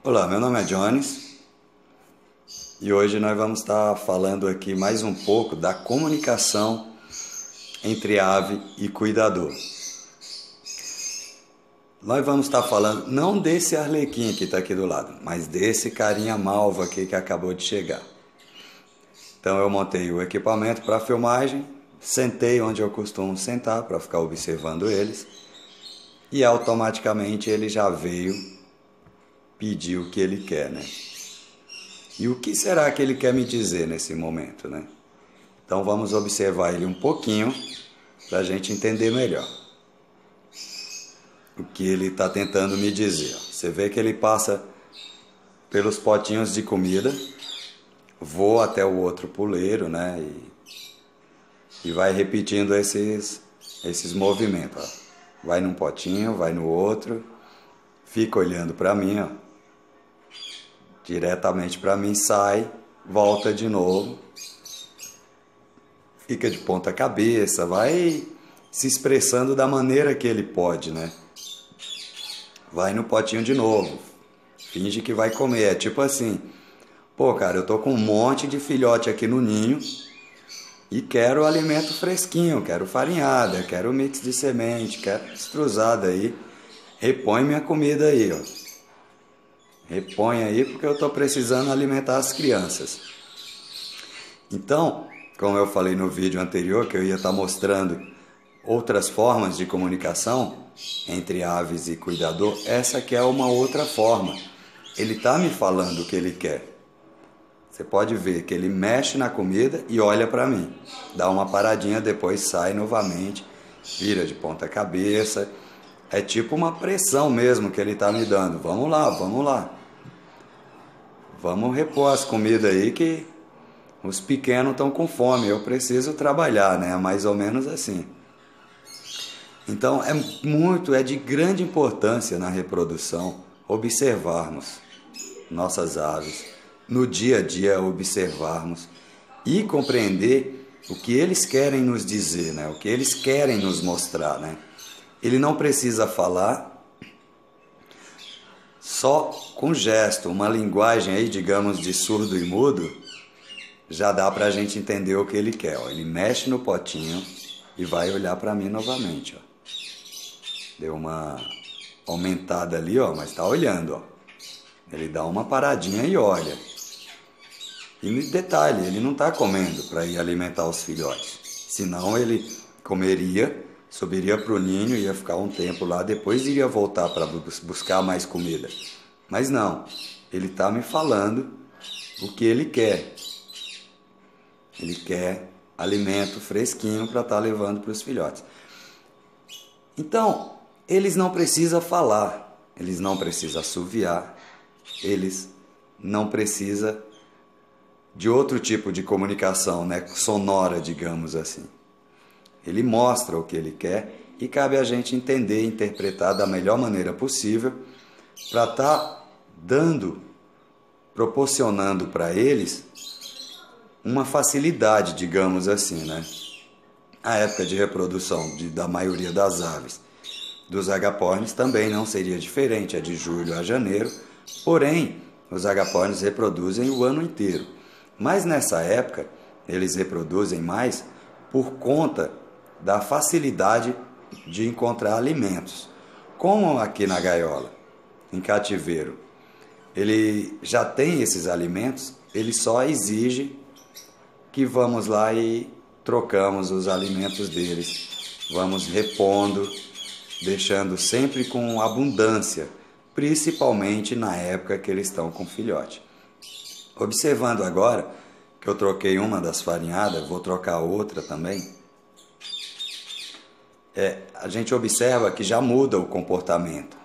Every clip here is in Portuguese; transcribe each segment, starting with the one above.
Olá, meu nome é Jones e hoje nós vamos estar falando aqui mais um pouco da comunicação entre ave e cuidador. Nós vamos estar falando não desse arlequim que está aqui do lado, mas desse carinha malva aqui que acabou de chegar. Então eu montei o equipamento para filmagem, sentei onde eu costumo sentar para ficar observando eles e automaticamente ele já veio pedir o que ele quer, né? E o que será que ele quer me dizer nesse momento, né? Então vamos observar ele um pouquinho para a gente entender melhor o que ele está tentando me dizer. Você vê que ele passa pelos potinhos de comida, voa até o outro puleiro, né? E vai repetindo esses movimentos. Ó. Vai num potinho, vai no outro, fica olhando para mim, ó. Diretamente para mim, sai, volta de novo, fica de ponta cabeça, vai se expressando da maneira que ele pode, né? Vai no potinho de novo, finge que vai comer, é tipo assim, pô cara, eu tô com um monte de filhote aqui no ninho e quero alimento fresquinho, quero farinhada, quero mix de semente, quero estruzada aí, repõe minha comida aí, ó. Repõe aí porque eu estou precisando alimentar as crianças. Então, como eu falei no vídeo anterior, que eu ia estar mostrando outras formas de comunicação entre aves e cuidador, essa aqui é uma outra forma. Ele está me falando o que ele quer. Você pode ver que ele mexe na comida e olha para mim. Dá uma paradinha, depois sai novamente, vira de ponta cabeça. É tipo uma pressão mesmo que ele está me dando. Vamos lá, vamos lá. Vamos repor as comidas aí que os pequenos estão com fome. Eu preciso trabalhar, né? Mais ou menos assim. Então é de grande importância na reprodução observarmos nossas aves, no dia a dia observarmos e compreender o que eles querem nos dizer, né? O que eles querem nos mostrar, né? Ele não precisa falar, só com gesto, uma linguagem aí, digamos, de surdo e mudo, já dá pra gente entender o que ele quer. Ó. Ele mexe no potinho e vai olhar pra mim novamente. Ó. Deu uma aumentada ali, ó, mas tá olhando. Ó. Ele dá uma paradinha e olha. E detalhe, ele não tá comendo para ir alimentar os filhotes. Senão ele comeria, subiria para o ninho, ia ficar um tempo lá, depois iria voltar para buscar mais comida. Mas não, ele está me falando o que ele quer. Ele quer alimento fresquinho para estar levando para os filhotes. Então, eles não precisam falar, eles não precisam assoviar, eles não precisam de outro tipo de comunicação, né, sonora, digamos assim. Ele mostra o que ele quer e cabe a gente entender e interpretar da melhor maneira possível para estar proporcionando para eles uma facilidade, digamos assim, né? A época de reprodução da maioria das aves dos agapornis também não seria diferente, é de julho a janeiro, porém os agapornis reproduzem o ano inteiro. Mas nessa época eles reproduzem mais por conta da facilidade de encontrar alimentos. Como aqui na gaiola, em cativeiro, ele já tem esses alimentos, ele só exige que vamos lá e trocamos os alimentos deles. Vamos repondo, deixando sempre com abundância, principalmente na época que eles estão com filhote. Observando agora que eu troquei uma das farinhadas, vou trocar outra também. A gente observa que já muda o comportamento.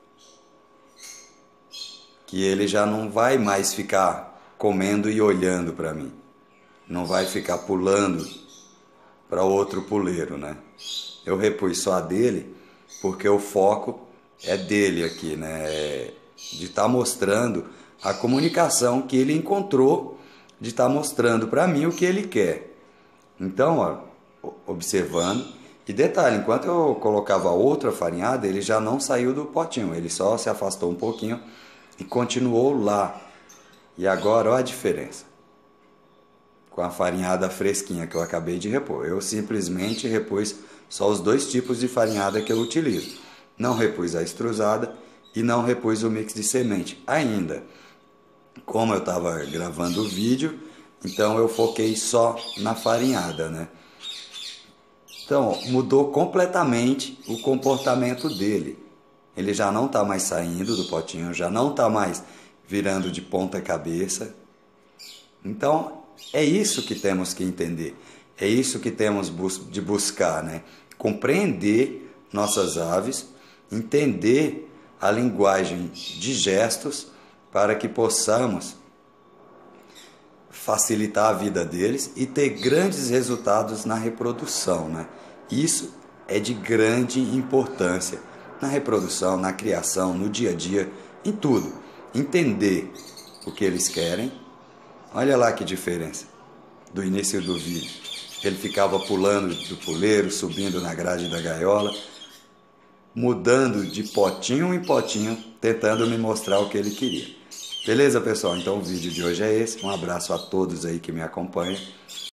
Que ele já não vai mais ficar comendo e olhando para mim. Não vai ficar pulando para outro puleiro, né? Eu repus só a dele porque o foco é dele aqui, né? De estar mostrando a comunicação que ele encontrou, de estar mostrando para mim o que ele quer. Então, ó, observando. E detalhe, enquanto eu colocava outra farinhada, ele já não saiu do potinho, ele só se afastou um pouquinho e continuou lá. E agora olha a diferença. Com a farinhada fresquinha que eu acabei de repor. Eu simplesmente repus só os 2 tipos de farinhada que eu utilizo. Não repus a extrusada e não repus o mix de semente ainda. Como eu estava gravando o vídeo, então eu foquei só na farinhada, né? Então mudou completamente o comportamento dele. Ele já não está mais saindo do potinho, já não está mais virando de ponta cabeça. Então é isso que temos que entender, é isso que temos de buscar, né? Compreender nossas aves, entender a linguagem de gestos para que possamos facilitar a vida deles e ter grandes resultados na reprodução, né? Isso é de grande importância na reprodução, na criação, no dia a dia, em tudo. Entender o que eles querem. Olha lá que diferença do início do vídeo. Ele ficava pulando do puleiro, subindo na grade da gaiola, mudando de potinho em potinho, tentando me mostrar o que ele queria. Beleza, pessoal? Então o vídeo de hoje é esse. Um abraço a todos aí que me acompanham.